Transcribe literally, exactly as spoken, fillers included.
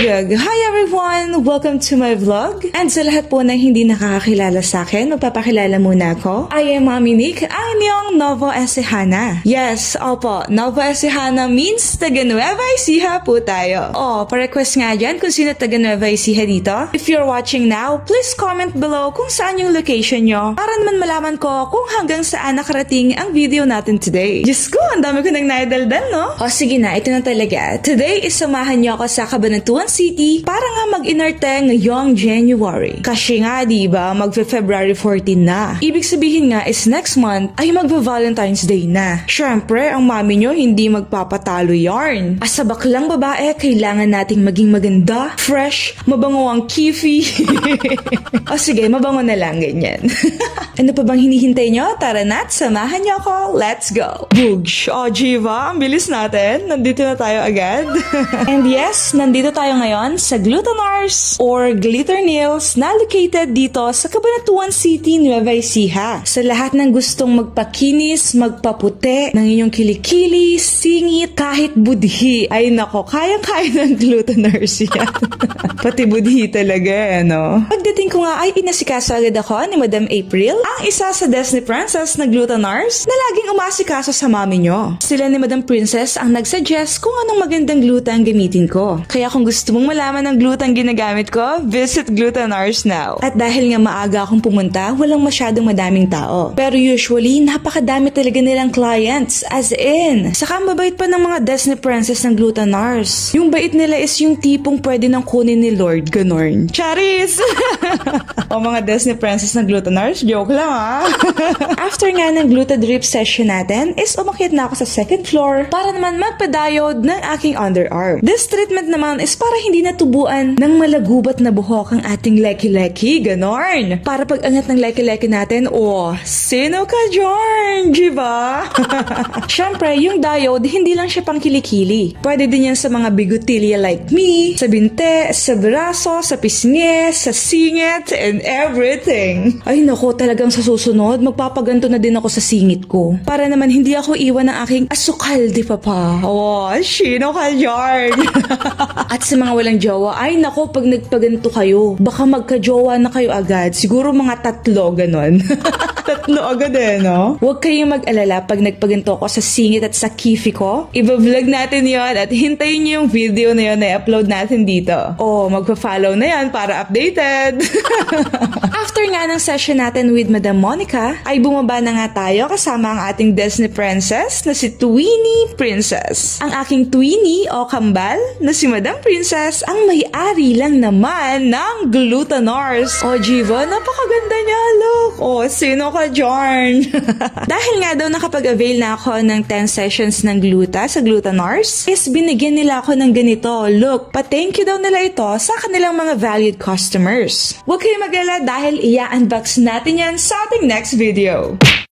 Agag! Hi everyone! Welcome to my vlog. And sa lahat po na hindi nakakakilala sa akin, magpapakilala muna ako. I am Mami Nick, ang inyong Nueva Ecija. Yes, opo, Nueva Ecija means taga Nueva Ecija po tayo. Oh, pa-request nga dyan kung sino taga Nueva Ecija dito. If you're watching now, please comment below kung saan yung location nyo para naman malaman ko kung hanggang saan nakarating ang video natin today. Diyos ko, ang dami ko nang naidaldal, no? O sige na, ito na talaga. Today is samahan nyo ako sa Cabanatuan City para nga mag-inarte ngayong January. Kasi nga, diba, mag-February fourteen na. Ibig sabihin nga is next month ay mag-Valentine's Day na. Syempre, ang mami nyo hindi magpapatalo yarn. As a baklang babae, kailangan nating maging maganda, fresh, mabango ang kifi. O sige, mabango na lang ganyan. Ano pa bang hinihintay nyo? Tara na't samahan nyo ako. Let's go! Boogs! O, Jiva, ang bilis natin. Nandito na tayo agad. And yes, nandito tayo ngayon sa Glutenars or Glitter Nails na located dito sa Cabanatuan City, Nueva Ecija. Sa lahat ng gustong magpakinis, magpaputi ng inyong kilikili, singit, kahit budhi. Ay nako, kayang-kaya ng Glutenars yan. Pati budhi talaga, ano? Pagdating ko nga ay inasikaso agad ako ni Madam April, ang isa sa Disney Princess na Glutenars na laging umasikaso sa mami nyo. Sila ni Madam Princess ang nagsuggest kung anong magandang gluten gamitin ko. Kaya kung gusto mong malaman ng gluten ginagamit ko, visit Glutenars now. At dahil nga maaga akong pumunta, walang masyadong madaming tao. Pero usually, napakadami talaga nilang clients. As in, saka mabait pa ng mga Disney Princess ng Glutenars. Yung bait nila is yung tipong pwede nang kunin ni Lord, ganorn. Charis! O mga Disney Princess ng Glutenars, joke lang ah. After nga ng gluten drip session natin, is umakyat na ako sa second floor para naman magpa-diode ng aking underarm. This treatment naman is para hindi natubuan ng malagubat na buhok ang ating leki-leki, ganorn. Para pag angat ng leki-leki natin, oh, sino ka, Jorn? Diba? Siyempre, yung diode, hindi lang siya pang kilikili. Pwede din yan sa mga bigotilya like me, sa binte, sa braso, sa pisngi, sa singit, and everything. Ay nako, talagang sa susunod, magpapaganto na din ako sa singit ko. Para naman hindi ako iwan ng aking asukal, di pa pa. Oh, sino ka, Jorn? At sa mga walang jowa, ay nako, pag nagpaganto kayo, baka magka-jowa na kayo agad. Siguro mga tatlo, ganon. Tatlo agad eh, no? Huwag kayong mag-alala pag nagpaganto ko sa singit at sa kifi ko. Iba-vlog natin yon at hintayin niyo yung video na yun na i-upload natin dito. Oh, magpa-follow na yan para updated. After nga ng session natin with Madam Monica, ay bumaba na nga tayo kasama ang ating Disney Princess na si Tweenie Princess. Ang aking Tweenie o kambal na si Madam Princess ang may-ari lang naman ng Glutenars. O, Jiva, napakaganda niya, look. O, sino ka, Jorn? Dahil nga daw nakapag-avail na ako ng ten sessions ng gluta sa Glutenars, is binigyan nila ako ng ganito. Look, pa-thank you daw nila ito sa kanilang mga valued customers. Huwag kayong mag-alala dahil i-unbox natin yan sa ating next video.